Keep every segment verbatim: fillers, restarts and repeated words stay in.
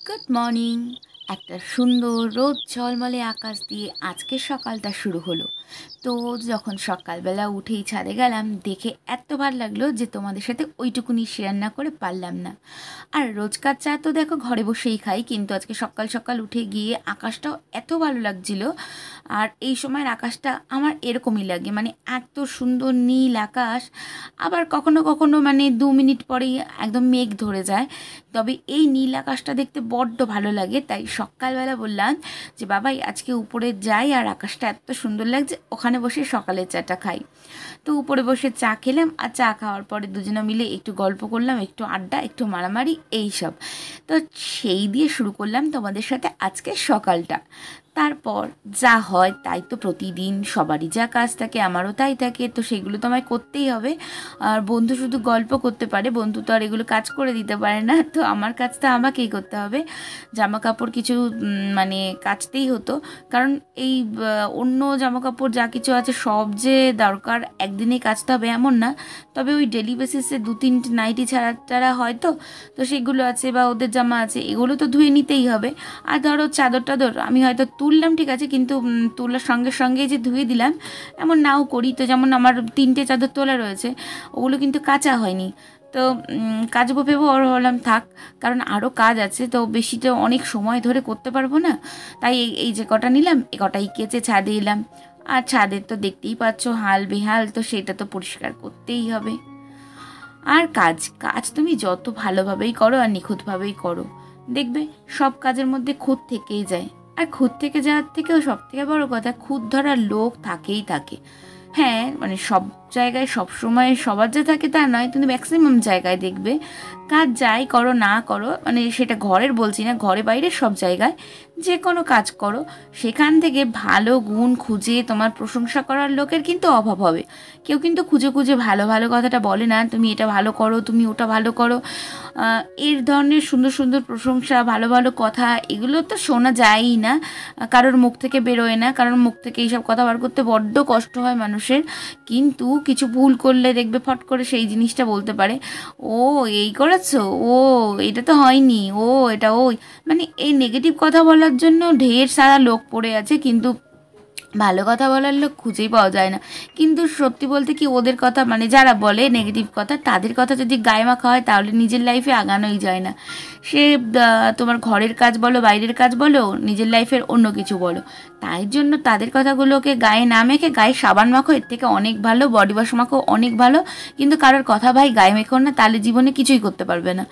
Good morning. একটা সুন্দর রোদ ঝলমলে আকাশ দিয়ে আজকের সকালটা শুরু হলো। তো যখন সকালবেলা উঠেই ছাদে গেলাম, দেখে এত ভালো লাগলো যে তোমাদের সাথে ওইটুকুনি শেয়ার না করে পারলাম না। আর রোজকার চা তো দেখো ঘরে বসেই খাই, কিন্তু আজকে সকাল সকাল উঠে গিয়ে আকাশটাও এত ভালো লাগছিল। আর এই সময়ের আকাশটা আমার এরকমই লাগে, মানে এত সুন্দর নীল আকাশ। আবার কখনো কখনো মানে দু মিনিট পরেই একদম মেঘ ধরে যায়, তবে এই নীল আকাশটা দেখতে বড্ড ভালো লাগে। তাই সকালবেলা বললাম যে বাবাই আজকে উপরে যাই, আর আকাশটা এত সুন্দর লাগছে, ওখানে বসে সকালের চাটা খাই। তো উপরে বসে চা খেলাম, আর চা খাওয়ার পরে দুজনে মিলে একটু গল্প করলাম, একটু আড্ডা, একটু মারামারি, এই সব। তো সেই দিয়ে শুরু করলাম তোমাদের সাথে আজকে সকালটা। তারপর যা হয় তাই তো প্রতিদিন সবারই যা কাজ থাকে আমারও তাই থাকে, তো সেগুলো তো আমায় করতেই হবে। আর বন্ধু শুধু গল্প করতে পারে, বন্ধু তো আর এগুলো কাজ করে দিতে পারে না, তো আমার কাজটা আমাকেই করতে হবে। জামা কাপড় কিছু মানে কাচতেই হতো, কারণ এই অন্য জামা কাপড় যা কিছু আছে সব যে দরকার একদিনেই কাচতে হবে এমন না, তবে ওই ডেলি বেসিসে দু তিনটে নাইটি ছাড়া টাড়া হয়তো, তো সেগুলো আছে বা ওদের জামা আছে, এগুলো তো ধুয়ে নিতেই হবে। আর ধরো চাদর টাদর আমি হয়তো তুললাম ঠিক আছে, কিন্তু তোলার সঙ্গে সঙ্গে যে ধুয়ে দিলাম এমন নাও করি। তো যেমন আমার তিনটে চাদর তোলা রয়েছে, ওগুলো কিন্তু কাচা হয়নি, তো কাচবো ভেবে ওর হলাম থাক, কারণ আরও কাজ আছে, তো বেশিটা অনেক সময় ধরে করতে পারবো না। তাই এই এই যে কটা নিলাম, এ কটাই কেচে ছাদে এলাম। আর ছাদের তো দেখতেই পাচ্ছ হাল বেহাল, তো সেটা তো পরিষ্কার করতেই হবে। আর কাজ কাজ তুমি যত ভালোভাবেই করো আর নিখুঁতভাবেই করো, দেখবে সব কাজের মধ্যে খুঁত থেকেই যায়। আর খুঁত থেকে যাওয়ার থেকেও সব থেকে বড় কথা, খুঁত ধরার লোক থাকেই থাকে। হ্যাঁ, মানে সব জায়গায় সব সময় সবার যে থাকে তা নয়, কিন্তু ম্যাক্সিমাম জায়গায় দেখবে কাজ যাই করো না করো, মানে সেটা ঘরের বলছি না, ঘরে বাইরে সব জায়গায় যে কোনো কাজ করো, সেখান থেকে ভালো গুণ খুঁজে তোমার প্রশংসা করার লোকের কিন্তু অভাব হবে। কেউ কিন্তু খুঁজে খুঁজে ভালো ভালো কথাটা বলে না, তুমি এটা ভালো করো, তুমি ওটা ভালো করো। এর ধরনের সুন্দর সুন্দর প্রশংসা, ভালো ভালো কথা, এগুলো তো শোনা যায়ই না, কারোর মুখ থেকে বেরোয় না, কারোর মুখ থেকে এইসব কথা বার করতে বড্ড কষ্ট হয় মানুষের। কিন্তু কিছু ভুল করলে দেখবে ফট করে সেই জিনিসটা বলতে পারে, ও এই করেছো, ও এটা তো হয়নি, ও এটা ওই, মানে এই নেগেটিভ কথা বলার জন্য ঢের সারা লোক পড়ে আছে, কিন্তু ভালো কথা বলার লোক খুঁজেই পাওয়া যায় না। কিন্তু সত্যি বলতে কি, ওদের কথা মানে যারা বলে নেগেটিভ কথা, তাদের কথা যদি গায়ে মাখা হয় তাহলে নিজের লাইফে আগানোই যায় না। সে তোমার ঘরের কাজ বলো, বাইরের কাজ বলো, নিজের লাইফের অন্য কিছু বলো, তাই জন্য তাদের কথাগুলোকে গায়ে না মেখে গায়ে সাবান মাখো, এর থেকে অনেক ভালো। বডি ওয়াশ মাখো, অনেক ভালো। কিন্তু কারোর কথা ভাই গায়ে মেখো না, তাহলে জীবনে কিছুই করতে পারবে না।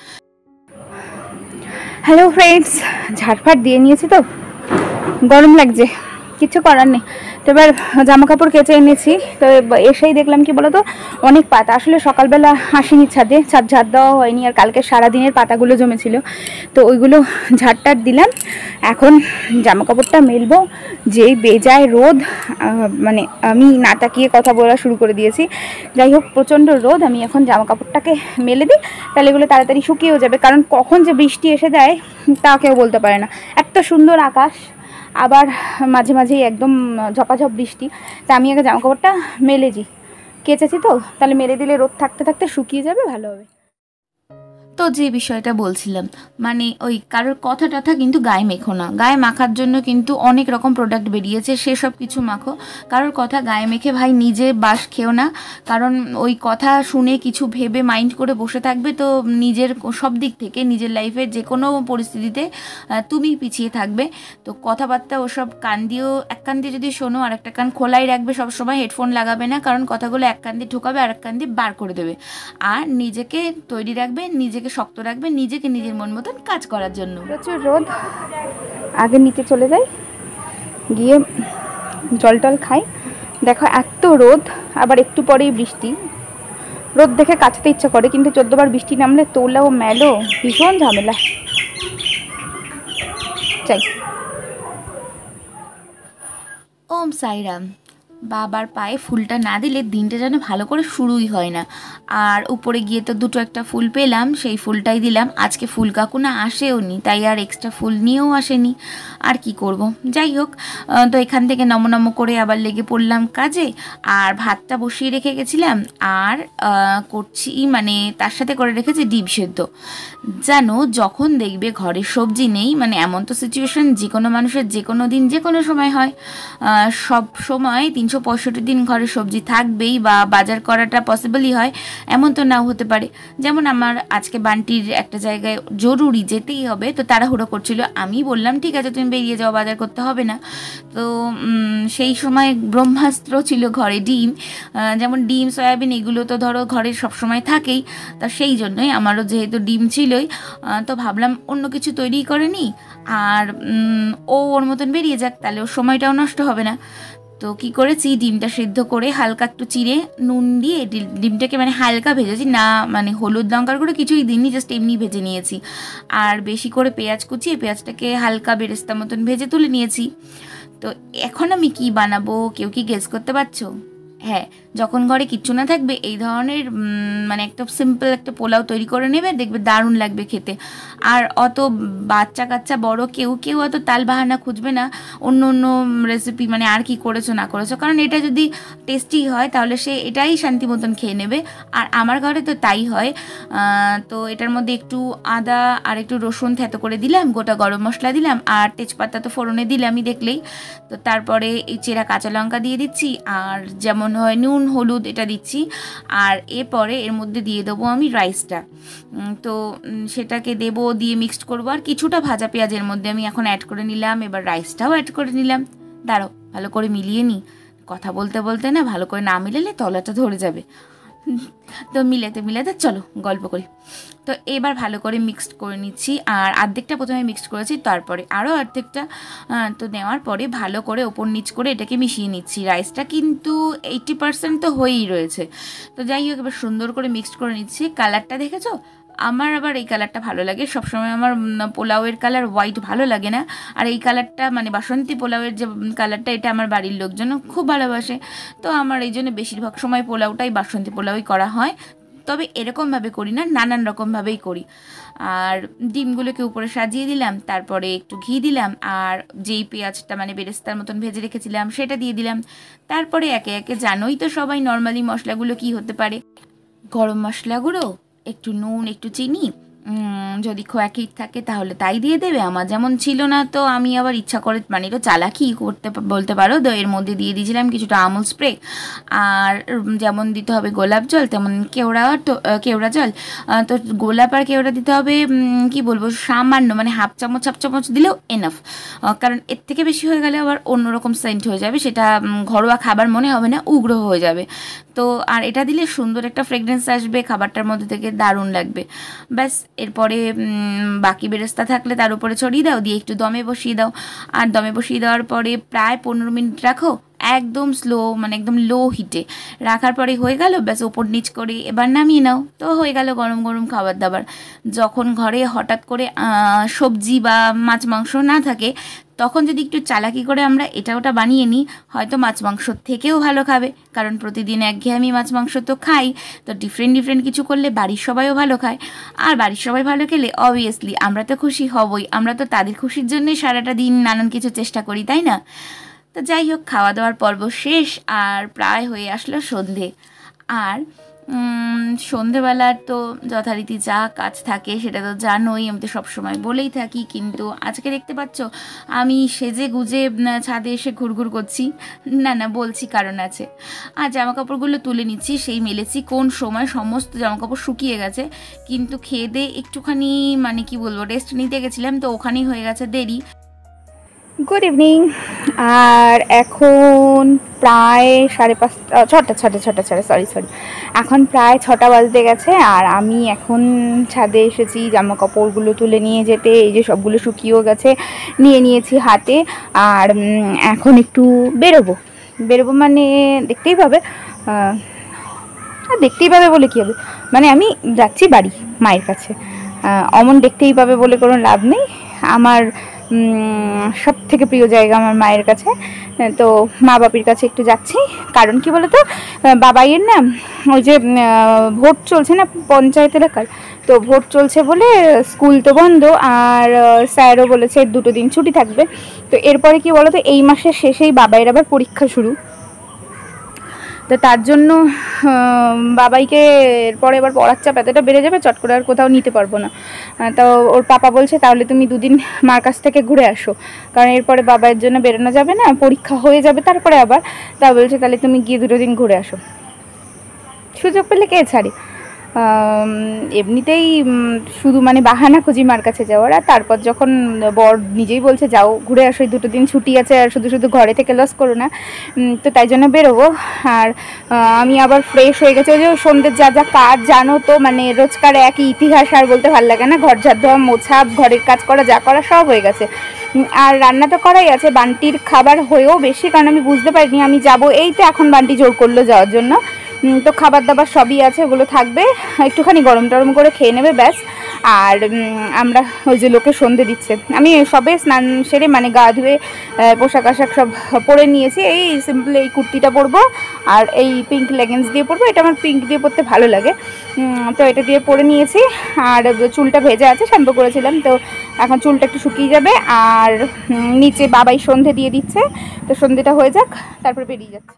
হ্যালো ফ্রেন্ডস, ঝাড়ফাট দিয়ে নিয়েছি তো গরম লাগছে, কিছু করার নেই। তো এবার জামা কাপড় কেচে এনেছি, তো এসেই দেখলাম কি বলো তো, অনেক পাতা। আসলে সকালবেলা আসিনি ছাদে, ছাদ ঝাড় দেওয়া হয়নি, আর কালকে সারাদিনের পাতাগুলো জমেছিল, তো ওইগুলো ঝাড় টাড় দিলাম। এখন জামা কাপড়টা মেলবো, যেই বেজায় রোদ, মানে আমি না তাকিয়ে কথা বলা শুরু করে দিয়েছি। যাই হোক, প্রচণ্ড রোদ, আমি এখন জামা কাপড়টাকে মেলে দিই, তাহলে এগুলো তাড়াতাড়ি শুকিয়েও যাবে, কারণ কখন যে বৃষ্টি এসে যায় তা কেউ বলতে পারে না। এত সুন্দর আকাশ, আবার মাঝে মাঝেই একদম ঝপাঝপ বৃষ্টি। তা আমি আগে জামা কাপড়টা মেলে দিই, কেচেছি তো, তাহলে মেলে দিলে রোদ থাকতে থাকতে শুকিয়ে যাবে, ভালো হবে। তো যে বিষয়টা বলছিলাম, মানে ওই কারোর কথা টথা কিন্তু গায়ে মেখো না। গায়ে মাখার জন্য কিন্তু অনেক রকম প্রোডাক্ট বেরিয়েছে, সেসব কিছু মাখো। কারোর কথা গায়ে মেখে ভাই নিজে বাস খেও না, কারণ ওই কথা শুনে কিছু ভেবে মাইন্ড করে বসে থাকবে, তো নিজের সব দিক থেকে নিজের লাইফের যে কোনো পরিস্থিতিতে তুমি পিছিয়ে থাকবে। তো কথাবার্তা ওসব কান দিয়েও, এক কান দিয়ে যদি শোনো আর একটা কান খোলাই রাখবে, সবসময় হেডফোন লাগাবে না, কারণ কথাগুলো এক কান দিয়ে ঢোকাবে আর এক কান দিয়ে বার করে দেবে। আর নিজেকে তৈরি রাখবে, নিজেকে শক্ত রাখবে, নিজেকে নিজের মন মতন কাজ করার জন্য। প্রচুর রোদ, আগে নিচে চলে যাই, গিয়ে জল টল খাই। দেখো এত রোদ, আবার একটু পরেই বৃষ্টি। রোদ দেখে কাচতে ইচ্ছা করে, কিন্তু চোদ্দবার বৃষ্টি নামলে তোলা ও মেলো ভীষণ ঝামেলা। চাই ওম সাইরাম। বাবার পায়ে ফুলটা না দিলে দিনটা যেন ভালো করে শুরুই হয় না। আর উপরে গিয়ে তো দুটো একটা ফুল পেলাম, সেই ফুলটাই দিলাম। আজকে ফুল কাকু না আসেও নি, তাই আর এক্সট্রা ফুল নিয়েও আসেনি। আর কি করব, যাই হোক। তো এখান থেকে নম নম করে আবার লেগে পড়লাম কাজে। আর ভাতটা বসিয়ে রেখে গেছিলাম, আর করছি মানে তার সাথে করে রেখেছি ডিম সেদ্ধ। জানো, যখন দেখবে ঘরে সবজি নেই, মানে এমন তো সিচুয়েশন যে কোনো মানুষের যে কোনো দিন যে কোনো সময় হয়, সব সময় তিনশো পঁয়ষট্টি দিন ঘরে সবজি থাকবেই বা বাজার করাটা পসিবলই হয়, এমন তো নাও হতে পারে। যেমন আমার আজকে বান্টির একটা জায়গায় জরুরি যেতেই হবে, তো তাড়াহুড়ো করছিল। আমি বললাম ঠিক আছে তুমি বেরিয়ে যাও, বাজার করতে হবে না। তো সেই সময় ব্রহ্মাস্ত্র ছিল ঘরে ডিম, যেমন ডিম সয়াবিন এগুলো তো ধরো ঘরে সবসময় থাকেই। তা সেই জন্যই আমারও যেহেতু ডিম ছিলই, তো ভাবলাম অন্য কিছু তৈরি করে নিই, আর ও ওর মতন বেরিয়ে যাক, তাহলে ওর সময়টাও নষ্ট হবে না। তো কি করেছি, ডিমটা সিদ্ধ করে হালকা একটু চিড়ে নুন দিয়ে ডিমটাকে মানে হালকা ভেজেছি, না মানে হলুদ লঙ্কার করে কিছুই দিইনি, জাস্ট এমনি ভেজে নিয়েছি। আর বেশি করে পেঁয়াজ কুচিয়ে পেঁয়াজটাকে হালকা বেরেস্তা মতন ভেজে তুলে নিয়েছি। তো এখন আমি কি বানাবো কেউ কি গেস করতে পারছো? হ্যাঁ, যখন ঘরে কিচ্ছু না থাকবে এই ধরনের মানে একটা সিম্পল একটা পোলাও তৈরি করে নেবে, দেখবে দারুণ লাগবে খেতে। আর অত বাচ্চা কাচ্চা বড় কেউ কেউ অত তাল বাহানা খুঁজবে না অন্য অন্য রেসিপি, মানে আর কি করেছো না করেছো, কারণ এটা যদি টেস্টি হয় তাহলে সে এটাই শান্তি মতন খেয়ে নেবে। আর আমার ঘরে তো তাই হয়। তো এটার মধ্যে একটু আদা আর একটু রসুন থেতো করে দিলাম, গোটা গরম মশলা দিলাম, আর তেজপাতা তো ফোড়নে দিলামই দেখলেই। তো তারপরে এই চেরা কাঁচা লঙ্কা দিয়ে দিচ্ছি, আর যেমন হয় নুন হলুদ এটা দিচ্ছি। আর এরপরে এর মধ্যে দিয়ে দেবো আমি রাইসটা। তো সেটাকে দেবো, দিয়ে মিক্সড করবো। আর কিছুটা ভাজা পেঁয়াজের মধ্যে আমি এখন অ্যাড করে নিলাম, এবার রাইসটাও অ্যাড করে নিলাম। দাঁড়াও ভালো করে মিলিয়ে নিই, কথা বলতে বলতে না ভালো করে না মিলালে তলাটা ধরে যাবে। তো মিলাতে মিলাতে চলো গল্প করি। তো এবার ভালো করে মিক্সড করে নিচ্ছি, আর অর্ধেকটা প্রথমে মিক্সড করেছি, তারপরে আরও অর্ধেকটা তো নেওয়ার পরে ভালো করে ওপর নিচ করে এটাকে মিশিয়ে নিচ্ছি। রাইসটা কিন্তু এইটটি পার্সেন্ট তো হয়েই রয়েছে। তো যাই হোক, এবার সুন্দর করে মিক্সড করে নিচ্ছি। কালারটা দেখেছো? আমার আবার এই কালারটা ভালো লাগে, সবসময় আমার পোলাওয়ের কালার হোয়াইট ভালো লাগে না। আর এই কালারটা মানে বাসন্তী পোলাওয়ের যে কালারটা, এটা আমার বাড়ির লোকজন খুব ভালোবাসে। তো আমার এই জন্য বেশিরভাগ সময় পোলাওটাই বাসন্তী পোলাওই করা হয়। তবে এরকমভাবে করি না, নানান রকমভাবেই করি। আর ডিমগুলোকে উপরে সাজিয়ে দিলাম, তারপরে একটু ঘি দিলাম, আর যেই পেঁয়াজটা মানে বেরেস্তার মতন ভেজে রেখেছিলাম সেটা দিয়ে দিলাম। তারপরে একে একে জানোই তো সবাই নর্মালি মশলাগুলো কি হতে পারে, গরম মশলা গুঁড়ো, একটু নুন, একটু চিনি, যদি খোয়া ক্ষীর থাকে তাহলে তাই দিয়ে দেবে। আমার যেমন ছিল না, তো আমি আবার ইচ্ছা করে মানে একটু চালাকি করতে বলতে পারো, তো এর মধ্যে দিয়ে দিয়েছিলাম কিছুটা আমুল স্প্রে। আর যেমন দিতে হবে গোলাপ জল, তেমন কেওড়া কেওড়া জল। তো গোলাপ আর কেওড়া দিতে হবে কি বলবো সামান্য, মানে হাফ চামচ হাফ চামচ দিলেও এনাফ, কারণ এর থেকে বেশি হয়ে গেলে আবার অন্যরকম সেন্ট হয়ে যাবে, সেটা ঘরোয়া খাবার মনে হবে না, উগ্র হয়ে যাবে। তো আর এটা দিলে সুন্দর একটা ফ্রেগরেন্স আসবে খাবারটার মধ্যে থেকে, দারুণ লাগবে। ব্যাস, এরপরে বাকি বেরেস্তা থাকলে তার উপরে ছড়িয়ে দাও, দিয়ে একটু দমে বসিয়ে দাও। আর দমে বসিয়ে দেওয়ার পরে প্রায় পনেরো মিনিট রাখো, একদম স্লো মানে একদম লো হিটে রাখার পরে হয়ে গেল। ব্যাস, ওপর নিচ করে এবার নামিয়ে নাও, তো হয়ে গেল গরম গরম খাবার দাবার। যখন ঘরে হঠাৎ করে সবজি বা মাছ মাংস না থাকে, তখন যদি একটু চালাকি করে আমরা এটা ওটা বানিয়ে নিই, হয়তো মাছ মাংসর থেকেও ভালো খাবে, কারণ প্রতিদিন একঘেয়েমি মাছ মাংস তো খাই। তো ডিফারেন্ট ডিফারেন্ট কিছু করলে বাড়ির সবাইও ভালো খায়, আর বাড়ির সবাই ভালো খেলে অবভিয়াসলি আমরা তো খুশি হবই। আমরা তো তাদের খুশির জন্যই সারাটা দিন নানান কিছু চেষ্টা করি, তাই না? তো যাই হোক, খাওয়া দাওয়ার পর্ব শেষ, আর প্রায় হয়ে আসলো সন্ধে। আর সন্ধেবেলার তো যথারীতি যা কাজ থাকে সেটা তো জানোই, আমি তো সবসময় বলেই থাকি। কিন্তু আজকে দেখতে পাচ্ছ আমি সেজে গুজে ছাদে এসে ঘুরঘুর করছি, না না বলছি কারণ আছে। আর জামাকাপড়গুলো তুলে নিচ্ছি, সেই মেলেছি কোন সময়, সমস্ত জামাকাপড় শুকিয়ে গেছে। কিন্তু খেয়ে দিয়ে একটুখানি মানে কি বলবো রেস্ট নিতে গেছিলাম, তো ওখানেই হয়ে গেছে দেরি। Good evening. আর এখন প্রায় সাড়ে পাঁচটা ছটা ছটা ছটা ছটা সরি সরি এখন প্রায় ছটা বাজতে গেছে। আর আমি এখন ছাদে এসেছি জামা কাপড়গুলো তুলে নিয়ে যেতে। এই যে সবগুলো শুকিয়েও গেছে, নিয়ে নিয়েছি হাতে। আর এখন একটু বেরোবো বেরোবো মানে দেখতেই পাবে, দেখতেই পাবে বলে কী হবে, মানে আমি যাচ্ছি বাড়ি মায়ের কাছে। অমন দেখতেই পাবে বলে কোনো লাভ নেই, আমার সব থেকে প্রিয় জায়গা আমার মায়ের কাছে। তো মা বাপির কাছে একটু যাচ্ছি, কারণ কি বলতো বাবাইয়ের না ওই যে ভোট চলছে না পঞ্চায়েত এলাকার, তো ভোট চলছে বলে স্কুল তো বন্ধ, আর স্যারও বলেছে দুটো দিন ছুটি থাকবে। তো এরপরে কি বলতো এই মাসের শেষেই বাবাইয়ের আবার পরীক্ষা শুরু, তো তার জন্য বাবাইকে এরপরে এবার পড়ার চাপ এতটা বেড়ে যাবে, চট করে আর কোথাও নিতে পারবো না। তো ওর পাপা বলছে তাহলে তুমি দুদিন মার কাছ থেকে ঘুরে আসো, কারণ এরপরে বাবাইয়ের জন্য বেরোনো যাবে না, পরীক্ষা হয়ে যাবে তারপরে আবার। তা বলছে তাহলে তুমি গিয়ে দুটো দিন ঘুরে আসো। সুযোগ পেলে কে ছাড়ি, এমনিতেই শুধু মানে বাহানা খুঁজি মার কাছে যাওয়ার। আর তারপর যখন বর নিজেই বলছে যাও ঘুরে আসো, দুটো দিন ছুটি আছে আর শুধু শুধু ঘরে থেকে লস করো না, তো তাই জন্য বেরোবো। আর আমি আবার ফ্রেশ হয়ে গেছি, ওই যে সন্ধ্যের যা যা কাজ জানো তো, মানে রোজকার একই ইতিহাস, আর বলতে ভালো লাগে না। ঘর ঝাড় দেওয়া, মোছা, ঘরের কাজ করা, যা করা সব হয়ে গেছে। আর রান্না তো করাই আছে, বান্টির খাবার হয়েও বেশি, কারণ আমি বুঝতে পারিনি আমি যাব, এই তো এখন বান্টি জোর করলো যাওয়ার জন্য। তো খাবার দাবার সবই আছে, ওগুলো থাকবে, একটুখানি গরম টরম করে খেয়ে নেবে ব্যাস। আর আমরা ওই যে লোকে সন্ধে দিচ্ছে, আমি সবে স্নান সেরে মানে গা ধুয়ে পোশাক আশাক সব পরে নিয়েছি। এই সিম্পল এই কুর্তিটা পরবো আর এই পিঙ্ক লেগিংস দিয়ে পরবো, এটা আমার পিঙ্ক দিয়ে পরতে ভালো লাগে, তো এটা দিয়ে পরে নিয়েছি। আর চুলটা ভেজা আছে, শ্যাম্পু করেছিলাম, তো এখন চুলটা একটু শুকিয়ে যাবে। আর নিচে বাবাই সন্ধে দিয়ে দিচ্ছে, তো সন্ধেটা হয়ে যাক তারপরে বেরিয়ে যাচ্ছি।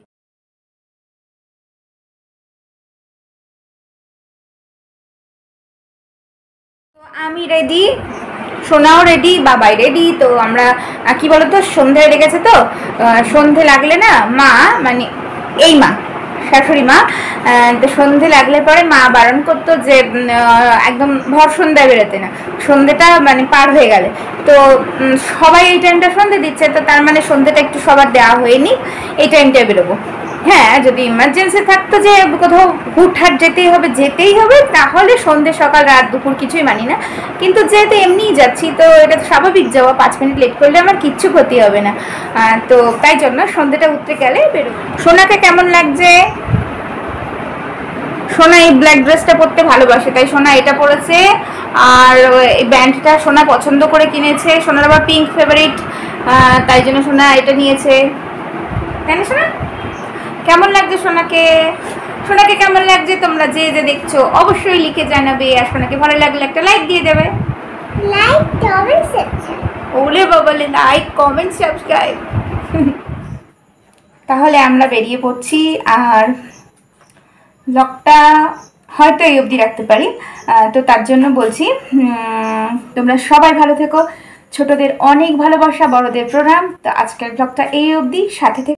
আমি রেডি, সোনাও রেডি, বাবাই রেডি। তো আমরা কি বলতো সন্ধে লেগেছে, তো সন্ধে লাগলে না মা মানে এই মা শাশুড়ি মা, তো সন্ধে লাগলে পরে মা বারণ করতো যে একদম ভর সন্ধ্যায় বেরোতে না, সন্ধেটা মানে পার হয়ে গেলে। তো সবাই এই টাইমটা সন্ধে দিচ্ছে, তো তার মানে সন্ধেটা একটু সবার দেওয়া হয়নি, এই টাইমটায় বেরোবো। হ্যাঁ যদি ইমার্জেন্সি থাকতো যে কোথাও হুটহাট যেতেই হবে যেতেই হবে তাহলে সন্ধে সকাল রাত দুপুর কিছুই মানি না, কিন্তু যেহেতু এমনিই যাচ্ছি তো এটা তো স্বাভাবিক যাওয়া, পাঁচ মিনিট লেট করলে আমার কিচ্ছু ক্ষতি হবে না, তো তাই জন্য সন্ধেটা উঠতে গেলে বেরোবো। সোনাকে কেমন লাগছে? সোনা এই ব্ল্যাক ড্রেসটা পরতে ভালোবাসে, তাই সোনা এটা পরেছে। আর এই ব্যান্ডটা সোনা পছন্দ করে কিনেছে, সোনার আবার পিঙ্ক ফেভারিট, তাই জন্য সোনা এটা নিয়েছে, তাই না সোনা? কেমন লাগছে সোনাকে? সোনাকে কেমন লাগছে তোমরা যে যে দেখছো অবশ্যই লিখে জানাবে, আর সোনাকে ভালো লাগলে একটা লাইক দিয়ে দেবে। লাইক কমেন্ট সাবস্ক্রাইব, ওলে বাবালে লাইক কমেন্ট সাবস্ক্রাইব। তাহলে আমরা বেরিয়ে পড়ছি, আর ব্লগটা হয়তো এই অবধি রাখতে পারি, তো তার জন্য বলছি তোমরা সবাই ভালো থেকো, ছোটদের অনেক ভালোবাসা, বড়দের প্রণাম। তো আজকের ব্লগটা এই অবধি, সাথে থেকে